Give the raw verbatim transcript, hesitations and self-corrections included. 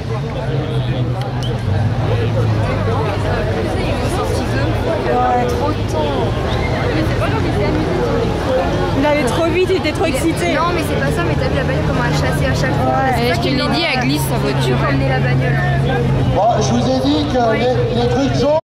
Ouais, trop de temps. Il allait trop vite, il était trop excité. Non, mais c'est pas ça, mais t'as vu la bagnole comment elle chassait à chaque fois. Ouais, je te l'ai dit, elle glisse sa voiture. Tu peux emmener la bagnole. Bon, je vous ai dit que les, les trucs jaunes.